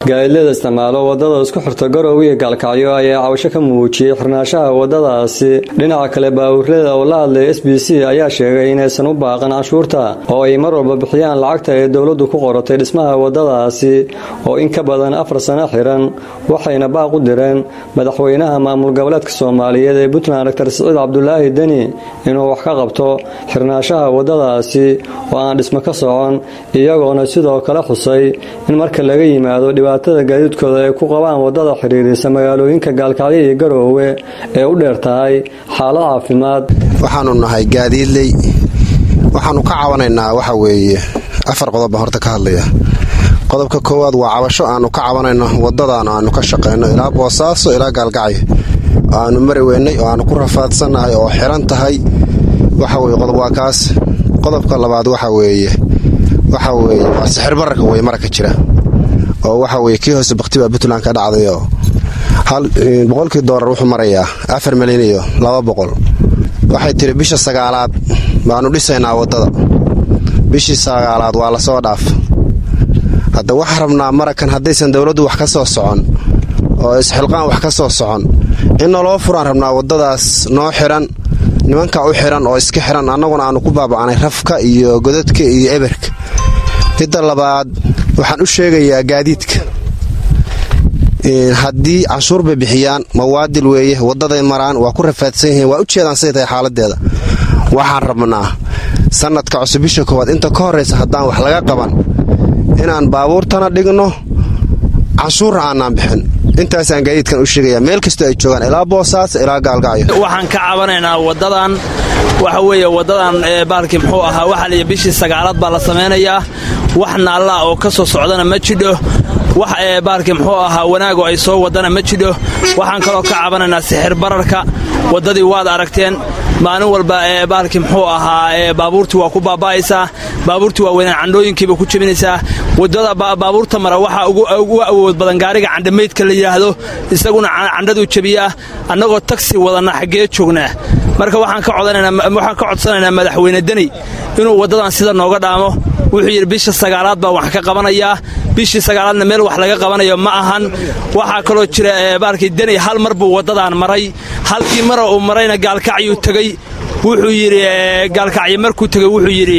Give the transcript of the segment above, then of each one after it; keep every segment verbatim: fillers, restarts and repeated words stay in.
gaadiidleyda isticmaalo wadada isku xirta Garowe iyo Gaalkacyo ayaa cawsho ka muujiyay xirnaanshaha wadadaasi. Dhinaca kale baabuurleyda oo la hadlay S B C ayaa sheegay inaysan u baaqan canshuurta oo ay mar walba bixiyaan lacagta ay dawladdu ku qoratay dhismaha wadadaasi oo in ka badan afar sano xiran. Waxayna baaq u direen madaxweynaha maamul goboleedka Soomaaliyeed ee Puntland Doctor Saciid Cabdullaahi Dani inuu wax ka qabto xirnaanshaha wadadaasi oo aan dhismo ka socon, iyagoona sidoo kale xusay in marka laga yimaado dhibaatada gaadiidkooda ay ku qabaan wadada xiriirisa magaalooyinka Gaalkacyo iyo Garowe ee u dheer tahay xaalad caafimaad. waxaanu nahay gaadiidley, waxaanu ka cabanaynaa waxa weeye afar qodob horta ka hadlaya. qodobka koowaad waa cabasho aanu ka cabanayno wadadaan aanu ka shaqeyno ilaa Boosaaso ilaa Gaalkacyo aanu mari weynay oo aanu ku rafaadsanahay oo xiran tahay. waxa weeye qodob waa kaas. qodobka labaad waxa weeye waxa weeye waa sixir bararka way marka jira oo waxa weeye kii hoose baqtiba Puntland ka dhacday oo hal boqolkii dollar wuxuu marayaa afar milyan iyo laba boqol. waxay tiri bisha sagaalaad baanu dhisaynaa wadada, bishii sagaalaad waa la soo dhaaf. hadda waxa rabnaa marakan haddaysan dawladdu wax ka soo socon oo isxilqaan wax ka soo socon in loo furaan rabnaa wadadaas noo xiran, nimanka u xiran oo iska xiran, annaguna aanu ku baaba'anay rafka iyo godadka iyo eberka. midda labaad waxaan u sheegayaa gaadiidka haddii canshuur bay bixiyaan mawaadil weeye wadaday maraan waa ku rafaadsan yihiin, waa u jeedaan siday tahay xaaladeeda. waxaan rabnaa sanadka cusub bisha koowaad inta ka horraysa haddaan wax laga qaban inaan baabuurtana dhigno canshuurna aanaan bixin. intaasaan gaadiidkan u sheegayaa meel kastoo ay joogaan ilaa Boosaaso ilaa Gaalkacyo. waxaan ka cabanaynaa wadadan waxa weeye wadadan baalkii muxuu ahaa waxa la bishii sagaalaad baa la sameynayaa, wax naalla oo ka soo socdana ma jidho, wax ee baalkii muxuu ahaa wanaago ay soo wadana ma jidho. waxaan kaloo ka cabanaynaa sixir bararka. wadadii waad aragteen maalin walba ee baalkii muxuu ahaa ee baabuurtii waa ku baaba'aysaa, baabuurtii waa weynaan candhooyinkiiba ku jabinaysaa. wadada baabuurta mara waxa ugu awood badan gaariga candhameydka la yiraahdo, isaguna candhadu jabiyaa. annagoo taxi wadana xagee joognaa. marka waxaan ka codsanaynaa waxaan ka codsanaynaa madaxweyne Dani inuu wadadan sida nooga dhaamo. wuxuu yiri bisha sagaalaad baa wax ka qabanayaa, bishii sagaalaadna meel wax laga qabanayo ma ahan. waxa kaloo jira baalkii Dani hal mar buu wadadan maray, halkii mar uu marayna Gaalkacyo tagay. wuxuu yiri Gaalkacyo markuu tagay wuxuu yiri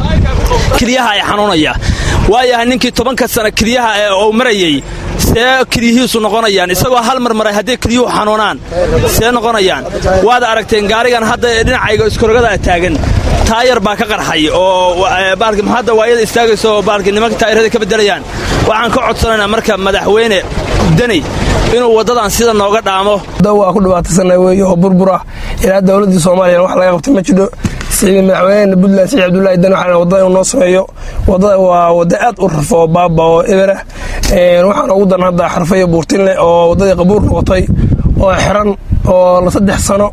kaliyaha ay xanuunaya. waayahay ninkii tobanka sano kaliyaha oo marayay see kaliyihiisu noqonayaan isagoo hal mar maray haddii kaliyuhu xanuunaan see noqonayaan. waad aragteen gaarigan hadda dhinacayga iskorogada taagan taayar baa ka qarxay oo baalkii hadda waayada istaagayso baalkii nimanka taayirada ka bedelayaan. waxaan ka codsanaynaa marka madaxweyne Dani inuu wadadan sida nooga dhaamo. waa ku dhibaataysanay weeyo oo burbura ilaa dawladda Soomaaliya wax laga qabtay ma jiro. sida madaxweyne Puntland Saciid Cabdullaahi Dani waxaan wadada inuu noo sameeyo. wadada waa wada aad u rafo baaba oo eber ah. ee waxaan ugu dan hadda xarfayo buurtinle oo wadada qabuur noqotay oo xiran oo la saddex sano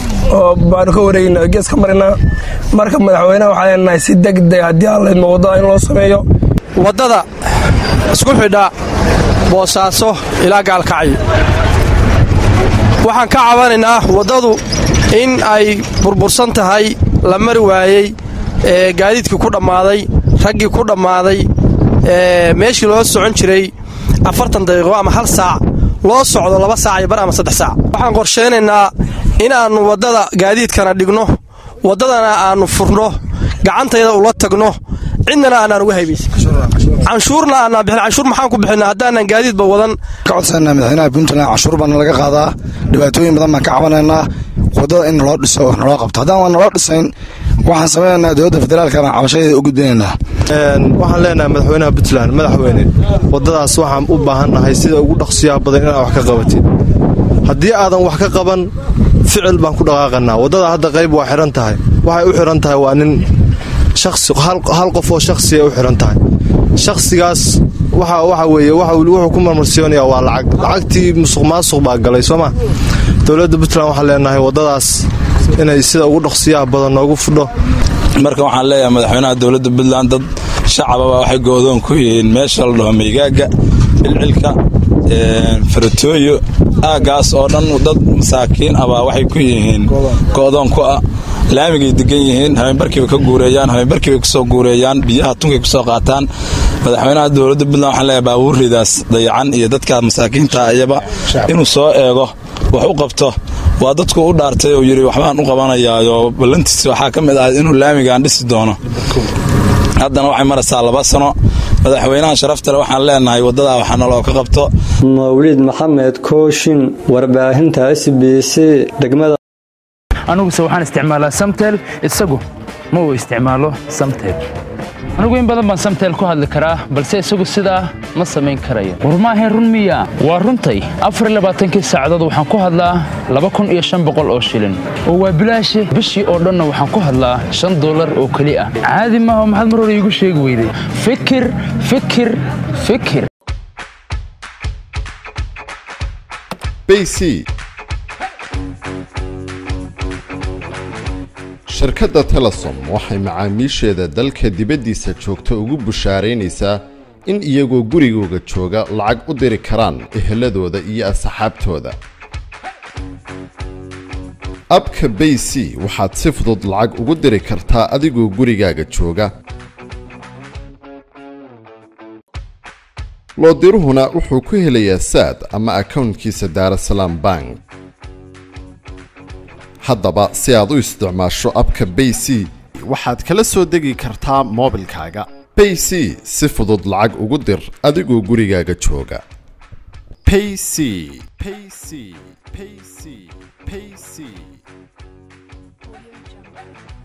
oo baan ka wareegnaa geeska marina. marka madaxweynaha waxaa leenahay si degdeg haddii aan leedmo wadada in loo sameeyo. wadada isku xidha Boosaaso ilaa Gaalkacyo waxaan ka cabanaynaa wadadu in ay burbursan tahay, la mari waayey, ee gaadiidkii ku dhammaaday, raggii ku dhammaaday, ee meeshii loo socon jiray afartan daqiiqo ama hal saac loo socdo laba saac iyo bar ama saddex saac. waxaan qorsheynaynaa in aanu wadada gaadiidkana dhigno, wadadana aanu furno, gacantayda ula tagno, cidna aanan uga haybaysin. canshuurna aanan bixin. canshuur maxaan ku bixinaa haddaanan gaadiidba wadan? ka codsanaa madaxweynaha Puntland canshuur baan laga qaadaa, dhibaatooyin badan baan ka cabanaynaa. wadada in loo dhiso oo loo qabto haddaan waan loo dhisayn waxaan sameeynaa dowladda federaalka baan cabashadeeda u gudbinaynaa. waxaan leenahay madaxweynaha Puntland madaxweyne wadadaas waxaan u baahannahay sida ugu dhaqsiyaha badan inaad wax ka qabatid. haddii aadan wax ka qaban ficil baan ku dhaqaaqanaa. wadada hadda qayb waa xiran tahay, waxay u xiran tahay waa nin shakhsi hal qof oo shakhsi ay u xiran tahay. shakhsigaas waxa waxa weeye waxa uu wuxuu ku marmarsiinaya waa lacag lacagtii musuqmaasuq baa galay Sooma. dawladda Puntland waxaa leenahay wadadaas inay sida ugu dhaqsiyaha badan noogu fudho. marka waxaan leeyahay madaxweynaha dawladda Puntland dad shacab ah waxay goodoon ku yihiin meesha la dhaho Meygaaga, Bilcilka, ee Faratooyo, aagaas oo dhan dad masaakiin ah waxay ku yihiin goodoon ku ah. laamigay degan yihiin habeenbarkii ka guureeyaan habeenbarkii ku soo guureeyaan biyaha tunkay ku soo qaataan madaxweynaha dowladda Puntland waxaan leeyahay baabuuridaas dayacan iyo dadka masaakiinta ayaba inuu soo eego wax u qabto waa dadku u dhaartay oo yiri waxbaan u qabanayaa oo balantiis waxa kamid ah inuu laamigaan dhisi doono haddana waxay maraysaa laba sano madaxweynaha sharafta leh waxaan leenahay wadada waxana loo ka qabto Mawlid Maxamed Kooshin warbaahinta S B C degmada anigu se waxaan isticmaalaa Samtel isagu ma uu isticmaalo Samtel anigu in badan baan Samtel ku hadli karaa balse isagu sidaa ma samayn karayo war ma ahayn run miya waa runtay afar iyo labaatan saacadood waxaan ku hadlaa laba kun iyo shan boqol oo shilin oo waa bilaash bishii oo dhan waxaan ku hadlaa shan dollar oo kali ah caadi ma aha maxad mar hore igu sheegi weyday fikir fikir fikir B C shirkadda Telesom waxay macaamiisheeda dalka dibaddiisa joogta ugu bushaaraynaysaa in iyagoo gurigooda jooga lacag u diri karaan eheladooda iyo asxaabtooda. Abka B C waxaad si fudud lacag ugu diri kartaa adigoo gurigaaga jooga. Loo diruhuna wuxuu ku helayaa saad ama account-kiisa Daarasalaam Bank. haddaba si aad u isticmaasho abka B C waxaad kala soo degi kartaa moobilkaaga B C si fudud lacag ugu dir adigoo gurigaaga jooga Payc Payc Payc Payc